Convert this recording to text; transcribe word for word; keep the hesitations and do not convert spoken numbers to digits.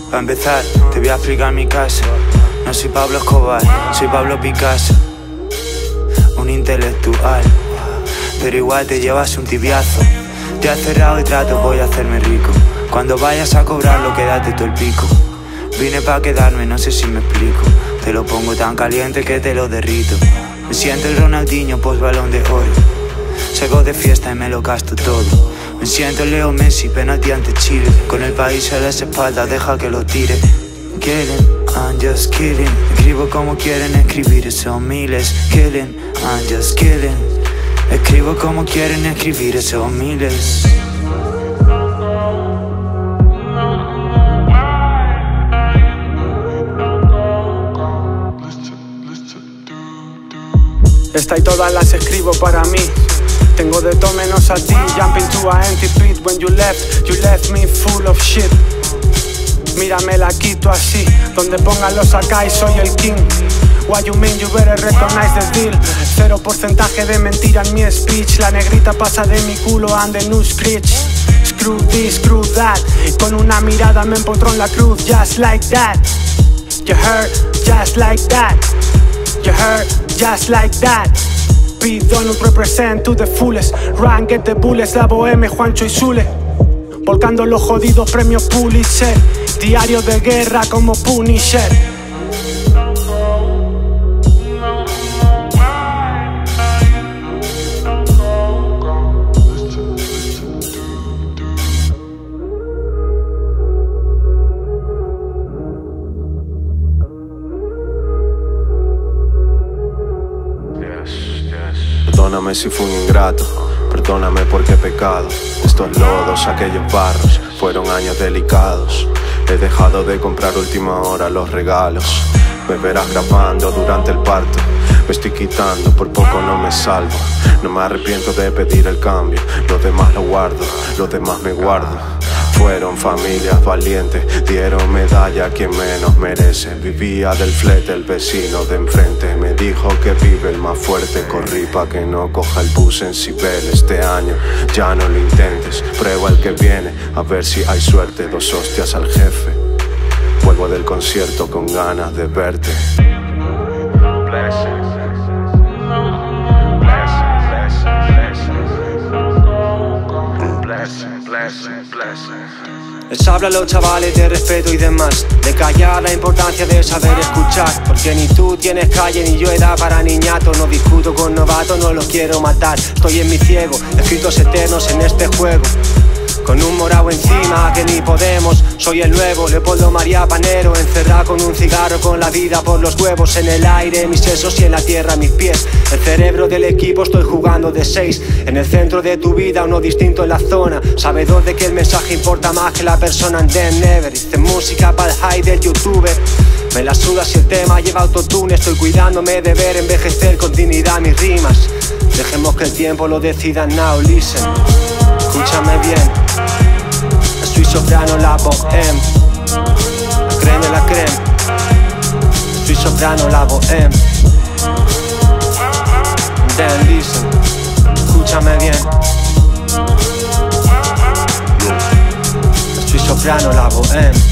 Pa' empezar, te voy a explicar mi caso. No soy Pablo Escobar, soy Pablo Picasso, un intelectual, pero igual te llevas un tibiazo. Te has cerrado y trato, voy a hacerme rico. Cuando vayas a cobrarlo, quédate tú el pico. Vine pa' quedarme, no sé si me explico. Te lo pongo tan caliente que te lo derrito. Me siento el Ronaldinho post balón de oro. Salgo de fiesta y me lo gasto todo. Me siento el Leo Messi, penalti ante Chile. Con el país a las espaldas, deja que lo tire. Killing, I'm just kidding. Escribo como quieren escribir, son miles. Killing, I'm just kidding. Escribo como quieren escribir, son miles. Esta y todas las escribo para mí. Tengo de todo menos a ti. Jumping to a empty pit. When you left, you left me full of shit. Mírame la quito así. Donde pongan los acá y soy el king. What you mean, you better recognize the deal. Cero porcentaje de mentira en mi speech. La negrita pasa de mi culo and the new screech. Screw this, screw that. Con una mirada me empotró en la cruz. Just like that. You heard, just like that. You heard, just like that. P. Donut represent to the fullest. Run, get the bullets, la boheme, Juancho y Zule. Volcando los jodidos premios Pulitzer. Diario de guerra como Punisher. Perdóname si fui un ingrato, perdóname porque he pecado. Estos lodos, aquellos barros, fueron años delicados. He dejado de comprar última hora los regalos. Me verás grabando durante el parto. Me estoy quitando, por poco no me salvo. No me arrepiento de pedir el cambio. Lo demás lo guardo, lo demás me guardo. Fueron familias valientes, dieron medalla a quien menos merece. Vivía del flete, el vecino de enfrente me dijo que vive el más fuerte. Corrí pa' que no coja el bus en Cibeles. Este año ya no lo intentes, prueba el que viene, a ver si hay suerte. Dos hostias al jefe, vuelvo del concierto con ganas de verte. Blessings. Les habla a los chavales de respeto y demás, de callar la importancia de saber escuchar. Porque ni tú tienes calle ni yo edad para niñato. No discuto con novatos, no los quiero matar. Estoy en mi ciego, escritos eternos en este juego. Con un morao encima que ni podemos. Soy el nuevo Leopoldo María Panero, encerrado con un cigarro, con la vida por los huevos. En el aire mis sesos y en la tierra mis pies. El cerebro del equipo estoy jugando de seis. En el centro de tu vida uno distinto en la zona. Sabedor de que el mensaje importa más que la persona. And then never. Hice música para el high del youtuber. Me la suda si el tema lleva autotune. Estoy cuidándome de ver envejecer con dignidad mis rimas. Dejemos que el tiempo lo decida now, listen. Escúchame bien. Soy soprano, la bohème. La creme, la creme. Soy soprano, la bohème. Then listen. Escúchame bien. Soy soprano, la bohème.